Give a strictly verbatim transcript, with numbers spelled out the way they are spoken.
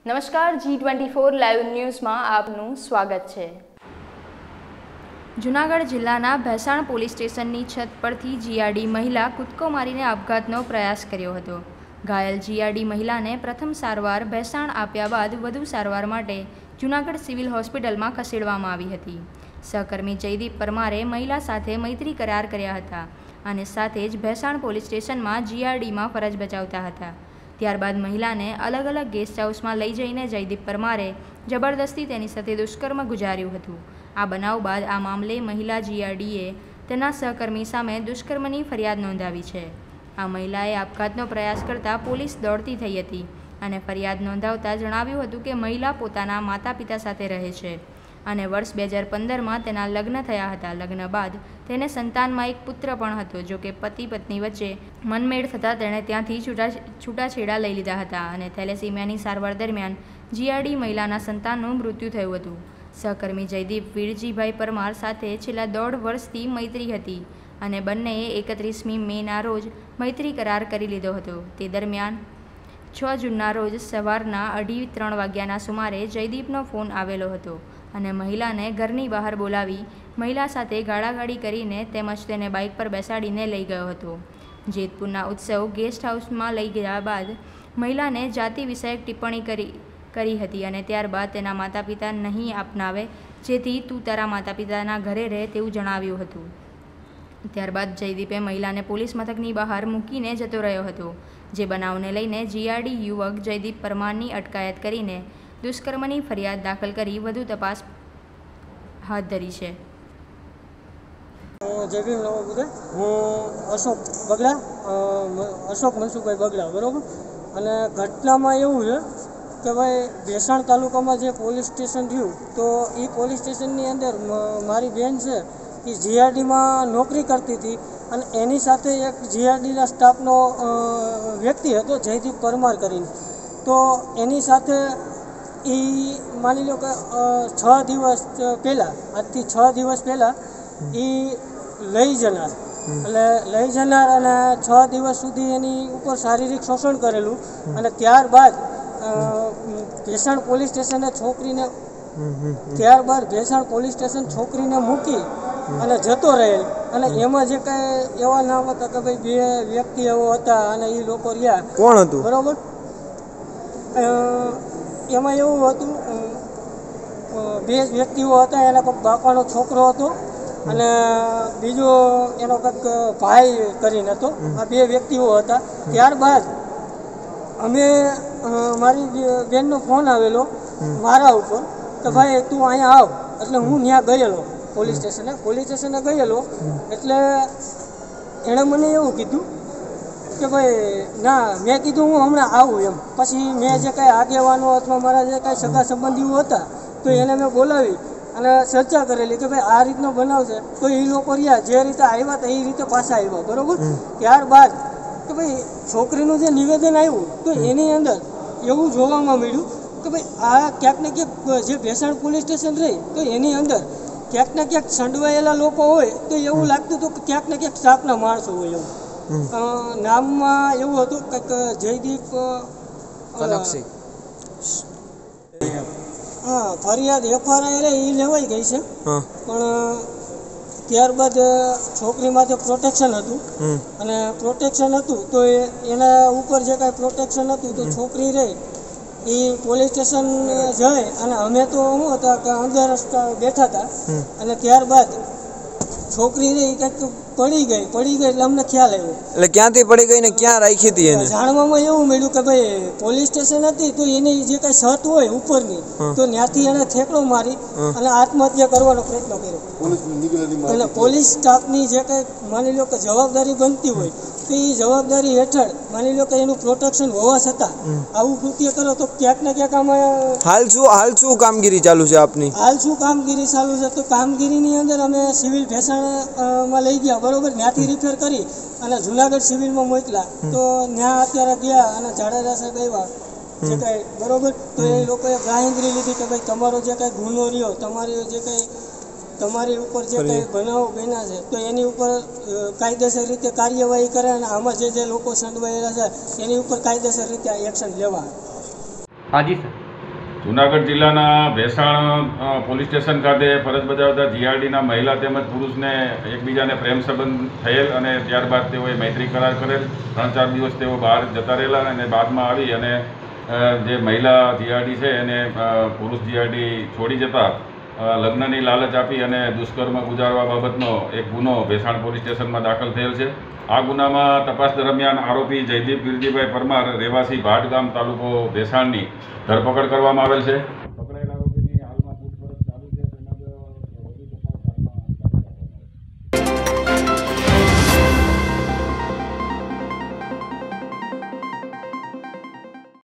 નમસ્કાર, G twenty four live ન્યૂઝમાં આપનું સ્વાગત છે। જૂનાગઢ જિલ્લાના ભેસાણ પોલીસ સ્ટેશનની છત પરથી જીઆરડી મહિલા કૂદકો મારીને આપઘાતનો પ્રયાસ કર્યો હતો। ઘાયલ જીઆરડી મહિલાને પ્રથમ સારવાર ભેસાણ આપ્યા બાદ વધુ સારવાર માટે જૂનાગઢ સિવિલ હોસ્પિટલમાં ખસેડવામાં આવી હતી। સહકર્મી જયદીપ પરમારે મહિલા સાથે મૈત્રી કરાર કર્યા હતા અને સાથે જ ભેસાણ પોલીસ સ્ટેશનમાં જીઆરડીમાં ફરજ બજાવતા હતા। ત્યારબાદ મહિલાને અલગ અલગ ગેસ્ટ હાઉસમાં લઈ જઈને જયદીપ પરમારે જબરદસ્તી તેની સાથે દુષ્કર્મ ગુજાર્યું હતું। આ બનાવ બાદ આ મામલે મહિલા જીઆરડીએ તેના સહકર્મી સામે દુષ્કર્મની ફરિયાદ નોંધાવી છે। આ મહિલાએ આપઘાતનો પ્રયાસ કરતા પોલીસ દોડતી થઈ હતી અને ફરિયાદ નોંધાવતા જણાવ્યું હતું કે મહિલા પોતાના માતા પિતા સાથે રહે છે અને વર્ષ બે હજાર પંદરમાં તેના લગ્ન થયા હતા। લગ્ન બાદ તેને સંતાનમાં એક પુત્ર પણ હતો। જો કે પતિ પત્ની વચ્ચે મનમેળ થતાં તેણે ત્યાંથી છૂટા છૂટાછેડા લઈ લીધા હતા અને થેલેસીમિયાની સારવાર દરમિયાન જીઆરડી મહિલાના સંતાનનું મૃત્યુ થયું હતું। સહકર્મી જયદીપ વીરજીભાઈ પરમાર સાથે છેલ્લા દોઢ વર્ષથી મૈત્રી હતી અને બંનેએ એકત્રીસમી મેના રોજ મૈત્રી કરાર કરી લીધો હતો। તે દરમિયાન છ જૂનના રોજ સવારના અઢી ત્રણ વાગ્યાના સુમારે જયદીપનો ફોન આવેલો હતો અને મહિલાને ઘરની બહાર બોલાવી મહિલા સાથે ગાળાગાળી કરીને તેમજ તેને બાઇક પર બેસાડીને લઈ ગયો હતો। જેતપુરના ઉત્સવ ગેસ્ટ હાઉસમાં લઈ ગયા બાદ મહિલાને જાતિ વિષયક ટિપ્પણી કરી કરી હતી અને ત્યારબાદ તેના માતા પિતા નહીં અપનાવે જેથી તું તારા માતા પિતાના ઘરે રહે તેવું જણાવ્યું હતું। ત્યારબાદ જયદીપે મહિલાને પોલીસ મથકની બહાર મૂકીને જતો રહ્યો હતો। જે બનાવને લઈને જીઆરડી યુવક જયદીપ પરમારની અટકાયત કરીને દુષ્કર્મની ફરિયાદ દાખલ કરી વધુ તપાસ હાથ ધરી છે। જય ભીમ નમો બુદ્ધાય। હું અશોક બગડા, અશોક મનસુખભાઈ બગડા, બરાબર। અને ઘટનામાં એવું છે કે ભાઈ ભેસાણ તાલુકામાં જે પોલીસ સ્ટેશન થયું તો એ પોલીસ સ્ટેશનની અંદર મારી બેન છે એ જીઆરડીમાં નોકરી કરતી હતી અને એની સાથે એક જીઆરડીના સ્ટાફનો વ્યક્તિ હતો જયદીપ પરમાર કરીને। તો એની સાથે એ માની લો કે છ દિવસ પહેલાં આજથી છ દિવસ પહેલાં એ લઈ જનાર એટલે લઈ જનાર અને છ દિવસ સુધી એની ઉપર શારીરિક શોષણ કરેલું અને ત્યારબાદ ભેસાણ પોલીસ સ્ટેશને છોકરીને ત્યારબાદ ભેસાણ પોલીસ સ્ટેશન છોકરીને મૂકી અને જતો રહેલ અને એમાં જે કાંઈ એવા નામ હતા કે ભાઈ બે વ્યક્તિ એવો હતા અને એ લોકો રહ્યા કોણ હતું બરાબર। એમાં એવું હતું બે વ્યક્તિઓ હતા, એના કોઈ બાપાનો છોકરો હતો અને બીજો એનો કંઈક ભાઈ કરીને હતો। આ બે વ્યક્તિઓ હતા। ત્યારબાદ અમે મારી બેનનો ફોન આવેલો મારા ઉપર કે ભાઈ તું અહીંયા આવ, એટલે હું ત્યાં ગયેલો પોલીસ સ્ટેશને પોલીસ સ્ટેશને ગયેલો એટલે એણે મને એવું કીધું કે ભાઈ ના, મેં કીધું હું હમણાં આવું એમ। પછી મેં જે કાંઈ આગેવાનો અથવા મારા જે કાંઈ સગા સંબંધીઓ હતા તો એને મેં બોલાવી અને ચર્ચા કરેલી કે ભાઈ આ રીતનો બનાવ છે તો એ લોકો રહ્યા જે રીતે આવ્યા હતા એ રીતે પાછા આવ્યા, બરાબર। ત્યારબાદ કે ભાઈ છોકરીનું જે નિવેદન આવ્યું તો એની અંદર એવું જોવામાં મળ્યું કે ભાઈ આ ક્યાંક ને ક્યાંક જે ભેસાણ પોલીસ સ્ટેશન રહી તો એની અંદર ક્યાંક ને ક્યાંક સંડવાયેલા લોકો હોય તો એવું લાગતું હતું કે ક્યાંક ને ક્યાંક સાપના માણસો હોય એવું। નામમાં એવું હતું કંઈક જયદીપ હા ફરિયાદ એફઆરઆઈ એ લેવાઈ ગઈ છે પણ ત્યારબાદ છોકરી માટે પ્રોટેક્શન હતું અને પ્રોટેક્શન હતું તો એના ઉપર જે કાંઈ પ્રોટેક્શન હતું તો છોકરી રહી એ પોલીસ સ્ટેશન જાય અને અમે તો શું હતા કે અંદર બેઠા હતા અને ત્યારબાદ છોકરી રહી કંઈક પડી ગઈ પડી ગઈ એટલે અમને ખ્યાલ આવ્યો। એટલે ક્યાંથી પડી ગઈ ને ક્યાં રાખી હતી એને? જાણવામાં એવું મળ્યું કે ભાઈ પોલીસ સ્ટેશન હતી તો એની જે કઈ છત હોય ઉપરની તો ત્યાંથી એને થેકડો મારી અને આત્મહત્યા કરવાનો પ્રયત્ન કર્યો અને પોલીસ સ્ટાફની જે કઈ માની લો કે જવાબદારી બનતી હોય તો એ જવાબદારી હેઠળ માની લો કે એનું પ્રોટેક્શન હોવા છતાં આવું કૃત્ય કરો તો ક્યાંક ને ક્યાંક આમાં હાલ શું હાલ શું કામગીરી ચાલુ છે આપની? હાલ શું કામગીરી ચાલુ છે તો કામગીરીની અંદર અમે સિવિલ ભેસાણમાં લઈ ગયા, બરોબર। ત્યાંથી રિફેર કરી અને જુનાગઢ સિવિલમાં મોકલા તો ત્યાં અત્યારે ગયા અને જાડેજા સાહેબ આવ્યા જે કાંઈ, બરોબર। તો એ લોકોએ ગાંહેધરી લીધી કે ભાઈ તમારો જે કાંઈ ગુનો રહ્યો, તમારી જે કાંઈ તમારી ઉપર જે કંઈ બનાવો બન્યા છે તો એની ઉપર કાયદેસર રીતે કાર્યવાહી કરે અને આમાં જે જે લોકો સંડવાયેલા છે એની ઉપર કાયદેસર રીતે એક્શન લેવા। હાજી સર। જૂનાગઢ જિલ્લાના ભેસાણ અ, પોલીસ સ્ટેશન ખાતે ફરજ બજાવતા જીઆરડીના મહિલા તેમજ પુરુષને એકબીજાને પ્રેમ સંબંધ થયેલ અને ત્યારબાદ તેઓએ મૈત્રી કરાર કરેલ. ત્રણ ચાર દિવસ તેઓ બહાર જતા રહેલા અને બાદમાં આવી અને અ, જે મહિલા જીઆરડી છે એને અ, પુરુષ જીઆરડી છોડી જતા અ, લગ્નની લાલચ આપી અને દુષ્કર્મ ગુજારવા બાબતનો એક ગુનો ભેસાણ પોલીસ સ્ટેશનમાં દાખલ થયેલ છે. આ ગુનામાં તપાસ દરમિયાન આરોપી જયદીપ ગિરજીભાઈ પરમાર રહેવાસી ભાટ ગામ તાલુકો ભેસાણની ધરપકડ કરવામાં આવેલ છે.